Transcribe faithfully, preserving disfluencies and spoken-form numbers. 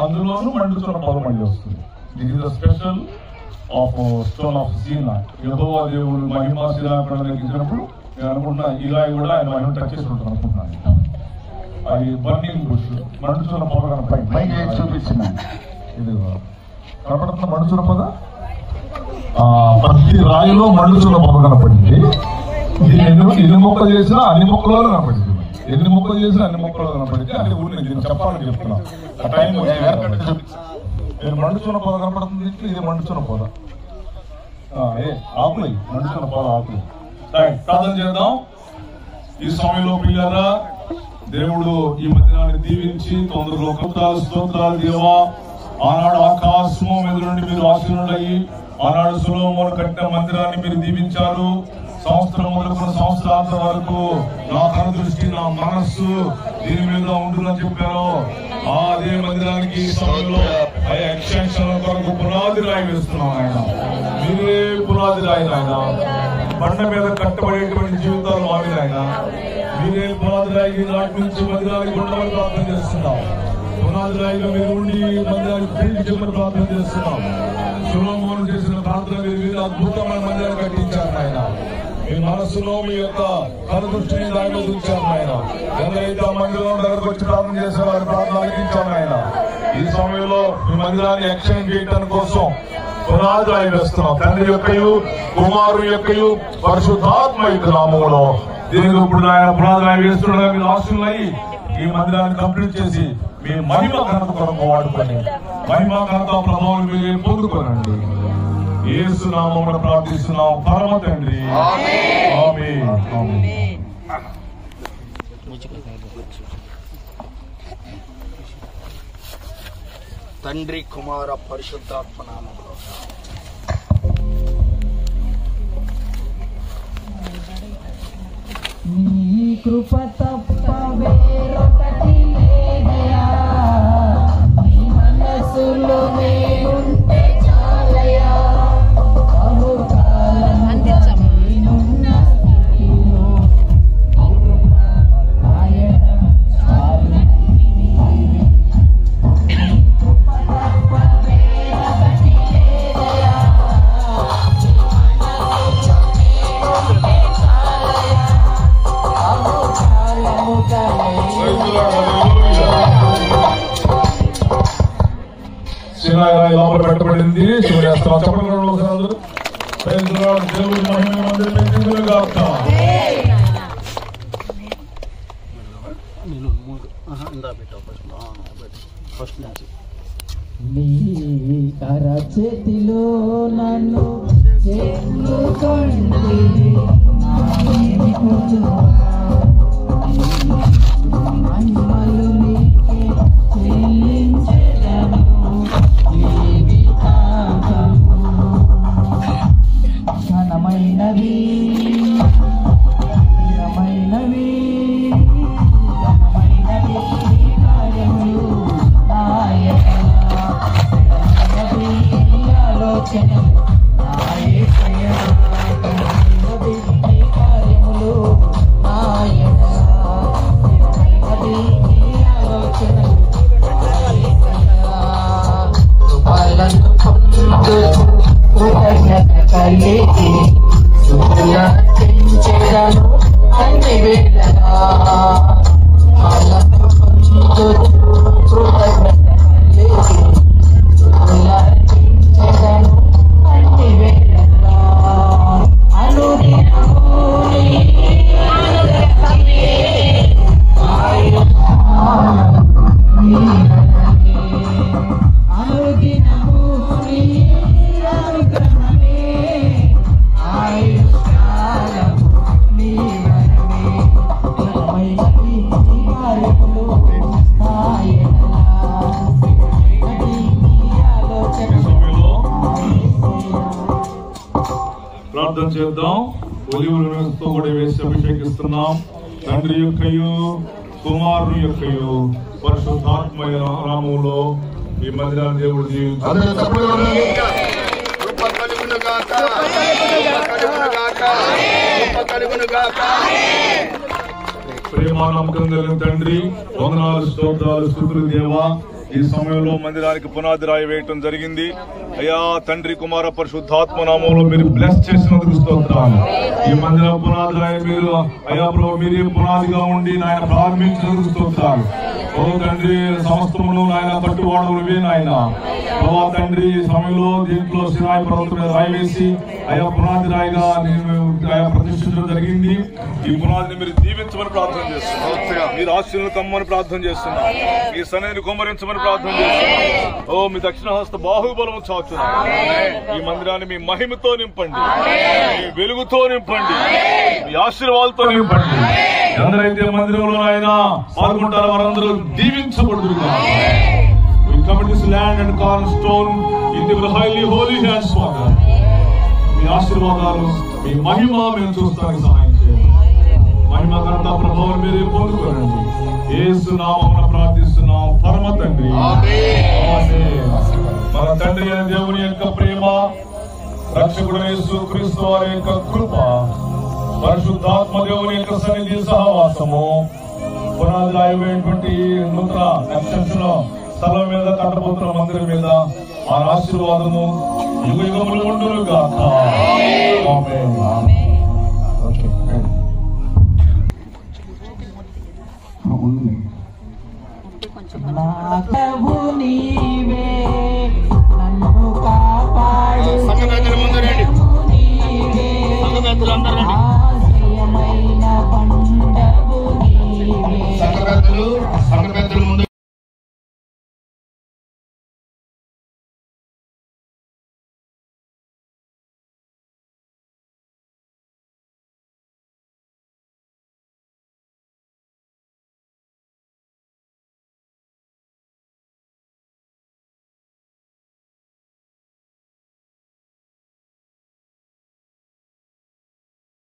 అందులోనూ మండుచున్న పొగ మళ్ళీ వస్తుంది. This is the special of stone of సీనా. యెహోవా దేవుడు మహిమా శిలాపీఠం ఇచ్చినప్పుడు నేను అనుకుంటున్నా ఇలా కూడా ఆయన మహిమ టచ్ చేసి ఉంటాను అనుకుంటున్నాను. అది బర్నింగ్ బుష్, మండుచున్న పొగ పైకి చూపించింది. ఇది కనపడుతున్న మండుచున్న పొగ, ప్రతి రాయిలో మండుచున్న పొగ కనపడింది. దీన్ని ఎన్ని ఎన్ని మొక్కలు చేసినా అన్ని మొక్కలో కనపడింది. ఎన్ని మొక్కలు చేసినా అన్ని మొక్కలో కనపడింది. అంటే ఊరి నేను చెప్పాలని చెప్తున్నాను. ఆ టైం నేను మండుచున్న పొగ కనపడుతుంది. ఇది మండుచున్న పొగ, ఏ ఆకులు మండుచున్న పొగ ఆకులు. ప్రార్థన చేద్దాం. ఈ సమయంలో పిల్లరా, దేవుడు ఈ మధ్యాహ్నాన్ని దీవించి తొందరలో కృతాలు స్తోత్రాలు దేవా. ఆనాడు ఆకాశము మీద నుండి మీరు ఆశీనులయ్యి ఆనాడు సొలొమోను కట్టిన మందిరాన్ని మీరు దీవించారు. సంవత్సరం మొదలుకున్న సంవత్సరాంతం వరకు నా కను దృష్టి నా మనస్సు దీని మీద ఉంటుందని చెప్పారు. ఆ అదే మందిరానికి ఈ సమయంలో ఆ ఎక్స్టెన్షన్ కొరకు పునాది రాయి వేస్తున్నాం ఆయన. మీరే పునాది రాయి ఆయన. బండ మీద కట్టబడేటువంటి జీవితాలు మావి ఆయన. మీరే పునాది రాయి. నాటి నుంచి మందిరానికి ఉండమని ప్రార్థన చేస్తున్నాం. పునాది రాయిగా మీరు ఉండి మందిరానికి పెళ్లి చెప్పని ప్రార్థన చేస్తున్నాం. సొలొమోను చేసిన ప్రార్థన మీరు అద్భుతమైన మందిరాన్ని కట్టించారు ఆయన. మీ మనస్సులో మీ యొక్క కనుదృష్టిని దానిలో ఉంచారు ఆయన. ఎవరైతే ఆ మందిరం దగ్గరకు వచ్చి ప్రార్థన చేసే వారి ప్రార్థన అలిగించారు ఆయన. ఈ సమయంలో మీ మందిరాన్ని ఎక్స్చేంజ్ చేయడం కోసం పునాది రాయి వేస్తున్నాం. తండ్రి యొక్కయు కుమారు యొక్కయు పరిశుద్ధాత్మ యొక్క నామములో దీనికి ఇప్పుడు ఆయన పునాది రాయి వేస్తుండగా మీరు ఆశీనులై ఈ మందిరాన్ని కంప్లీట్ చేసి మీ మహిమ ఘనత కొరకు వాడుకొని మహిమ ఘనత ప్రభావం మీరు పొందుకోనండి. యేసు నామమున ప్రార్థిస్తున్నాం పరమ తండ్రి. ఆమేన్. ఆమేన్. తండ్రి కుమార పరిశుద్ధాత్మ నామములో నీ కృప తప్ప వేరొకటి లేదయా. నీ మనసులో నేనుంటే చాలయా. బహుకాలం నేనున్న స్థితిలో ఆయన చాలు. నీ కృప తప్ప వేరొకటి లేదయా. నీ మనసులో నేనుంటే చాలయా. శిలారాయి లోపల పెట్టబడింది. సూర్యాస్తమం చెప్పండి. దేవుడి మహిమ మందిరం పెంచుగాక. నీ కర చేతిలో నన్ను చేరుకోండి. మహిమలు నీకే చెల్లించెదను జీవితాంతము. ఘనమైనవి ఘనమైనవి ఘనమైనవి కార్యములు ఆయన. ఘనమైనవి ఆలోచనలు ఆయన. ఘనమైనవి కార్యములు ఆయన. కృపలను పొందుతూ కృతజ్ఞత కలిగి స్తుతించెదను అన్ని వేళలా. కృపలను పొందుతూ కృతజ్ఞత కలిగి స్తుతించెదను అన్ని వేళలా. అనుదినము నీ అనుగ్రహమే అనుదినము నీ అనుగ్రహమే ఆయుష్కాలము నీ వరమే. ఘనమైనవి నీ కార్యములు ఆయన. నీ ఆలోచనలు ప్రార్థన చేద్దాం. ఒలివులతో కూడా వేసి అభిషేకిస్తున్నాం. తండ్రి యొక్కయు కుమారుని యొక్కయు పరిశుద్ధాత్మ నామములో ఈ మందిరాన్ని దేవుడు దీవించారు. ప్రేమ నమ్మకం కలిగిన తండ్రి వందనాలు స్తోత్రాలు స్తుతులు దేవా. ఈ సమయంలో మందిరానికి పునాది రాయి వేయటం జరిగింది. అయ్యా తండ్రి కుమార పరిశుద్ధాత్మ నామంలో మీరు బ్లెస్ చేసినందుకు స్తోత్రాలు. ఈ మందిరం పునాది రాయి మీరు అయ్యా ప్రభు మీరే పునాదిగా ఉండి నాయన ప్రారంభించినందుకు స్తోత్రాలు. ఓ తండ్రి సమస్తమును నాయన కట్టువాడవులవే నాయన. ప్రభా తండ్రి ఈ సమయంలో దీంట్లో సినాయి పర్వతం మీద రాయి వేసి అయ్యా పునాది రాయిగా నేను అయా ప్రతిష్ఠించడం జరిగింది. ఈ పునాదిని మీరు దీవించమని ప్రార్థన చేస్తున్నా, మీరు ఆశీర్వాదాలు కమ్మని ప్రార్థన చేస్తున్నా, మీ సన్నిధిని కుమ్మరించమని ప్రార్థన చేస్తున్నా. ఓ మీ దక్షిణ హస్త బాహుబలం చాచున్నా. ఈ మందిరాన్ని మీ మహిమతో నింపండి, మీ వెలుగుతో నింపండి, మీ ఆశీర్వాదాలతో నింపండి. ఎవరైతే మందిరంలో ఆయన పాల్గొంటారో వారందరూ దీవించబడుదురుగా. We commit this land and cornerstone into your highly holy hands, Father. మీ ఆశీర్వాదాలు మీ మహిమ మేము చూస్తానికి సహాయం చేయండి. మహిమ ఘనత ప్రభావం మీరే పొందుకోనండి. యేసు నామమున ప్రార్థిస్తున్నాం పరమ తండ్రి. ఆమేన్. మన తండ్రి అయిన దేవుని యొక్క ప్రేమ, రక్షకుడు యేసు క్రీస్తు వారి యొక్క కృప, పరిశుద్ధాత్మ దేవుని యొక్క సన్నిధి సహవాసము, పునాది రాయబడినటువంటి నూతన ఎక్స్టెన్షన్ స్థలం మీద కట్టబోతున్న మందిరం మీద ఆ ఆశీర్వాదము యుగ యుగములు ఉండును గాక. ఆమేన్. ఓకే. నా ప్రభుని